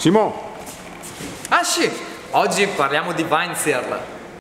Simo! Ah sì, oggi parliamo di Weinzierl.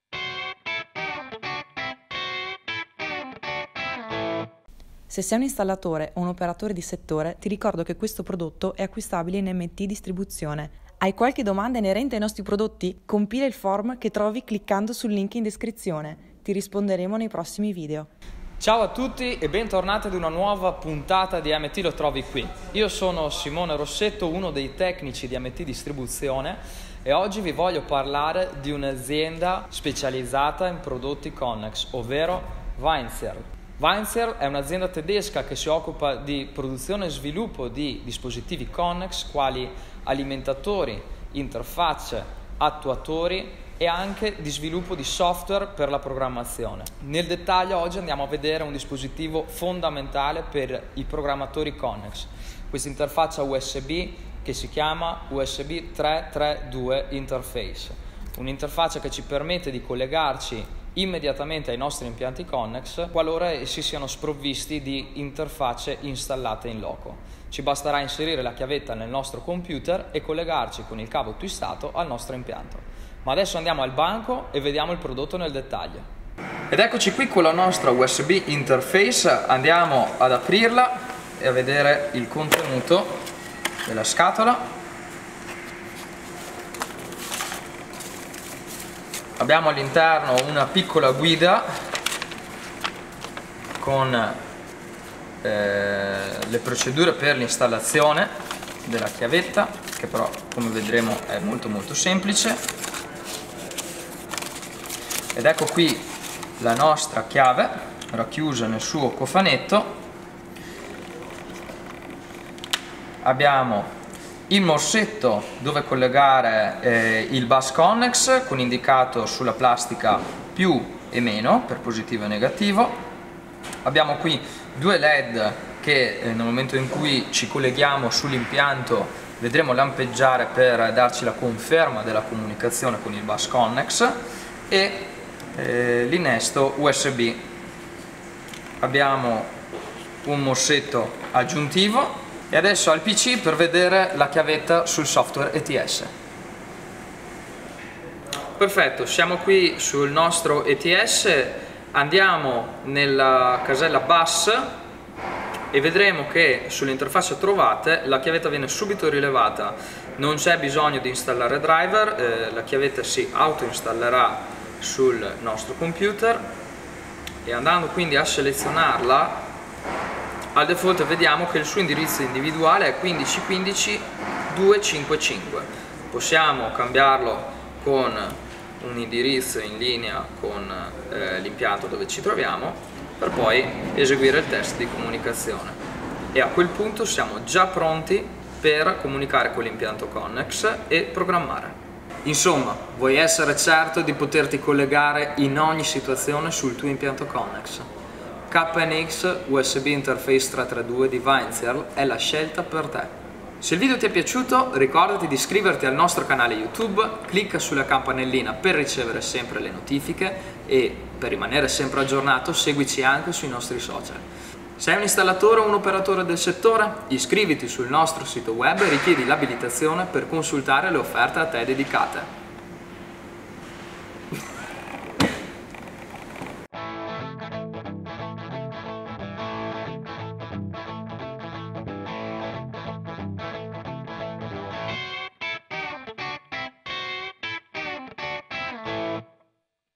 Se sei un installatore o un operatore di settore, ti ricordo che questo prodotto è acquistabile in MT Distribuzione. Hai qualche domanda inerente ai nostri prodotti? Compila il form che trovi cliccando sul link in descrizione. Ti risponderemo nei prossimi video. Ciao a tutti e bentornati ad una nuova puntata di MT Lo Trovi Qui. Io sono Simone Rossetto, uno dei tecnici di MT Distribuzione, e oggi vi voglio parlare di un'azienda specializzata in prodotti Connex, ovvero Weinzierl. Weinzierl è un'azienda tedesca che si occupa di produzione e sviluppo di dispositivi Connex quali alimentatori, interfacce, attuatori e anche di sviluppo di software per la programmazione. Nel dettaglio oggi andiamo a vedere un dispositivo fondamentale per i programmatori Connex, questa interfaccia USB che si chiama USB 332 Interface, un'interfaccia che ci permette di collegarci immediatamente ai nostri impianti Connex qualora essi siano sprovvisti di interfacce installate in loco. Ci basterà inserire la chiavetta nel nostro computer e collegarci con il cavo twistato al nostro impianto. Ma adesso andiamo al banco e vediamo il prodotto nel dettaglio. Ed eccoci qui con la nostra USB interface, andiamo ad aprirla e a vedere il contenuto della scatola. Abbiamo all'interno una piccola guida con le procedure per l'installazione della chiavetta, che però come vedremo è molto semplice. Ed ecco qui la nostra chiave racchiusa nel suo cofanetto. Abbiamo il morsetto dove collegare il bus Connex con indicato sulla plastica più e meno per positivo e negativo. Abbiamo qui due LED che nel momento in cui ci colleghiamo sull'impianto vedremo lampeggiare per darci la conferma della comunicazione con il bus Connex, e l'innesto USB. Abbiamo un morsetto aggiuntivo e adesso al PC per vedere la chiavetta sul software ETS. Perfetto, siamo qui sul nostro ETS, andiamo nella casella bus e vedremo che sull'interfaccia trovate la chiavetta viene subito rilevata. Non c'è bisogno di installare driver, la chiavetta si autoinstallerà sul nostro computer, e andando quindi a selezionarla al default vediamo che il suo indirizzo individuale è 15.15.255. Possiamo cambiarlo con un indirizzo in linea con l'impianto dove ci troviamo per poi eseguire il test di comunicazione, e a quel punto siamo già pronti per comunicare con l'impianto Connex e programmare. Insomma, vuoi essere certo di poterti collegare in ogni situazione sul tuo impianto Connex? KNX USB Interface 332 di Weinzierl è la scelta per te. Se il video ti è piaciuto, ricordati di iscriverti al nostro canale YouTube, clicca sulla campanellina per ricevere sempre le notifiche e per rimanere sempre aggiornato seguici anche sui nostri social. Sei un installatore o un operatore del settore? Iscriviti sul nostro sito web e richiedi l'abilitazione per consultare le offerte a te dedicate.